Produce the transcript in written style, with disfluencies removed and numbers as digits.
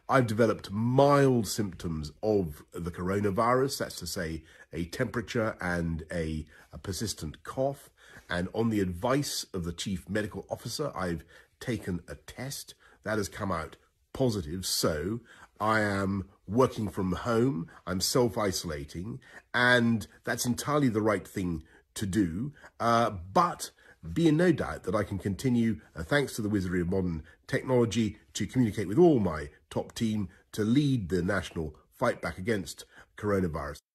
I've developed mild symptoms of the coronavirus, that's to say a temperature and a persistent cough. And on the advice of the chief medical officer, I've taken a test that has come out positive. So I am working from home, I'm self-isolating, and that's entirely the right thing to do. But be in no doubt that I can continue, thanks to the wizardry of modern technology, to communicate with all my top team to lead the national fight back against coronavirus.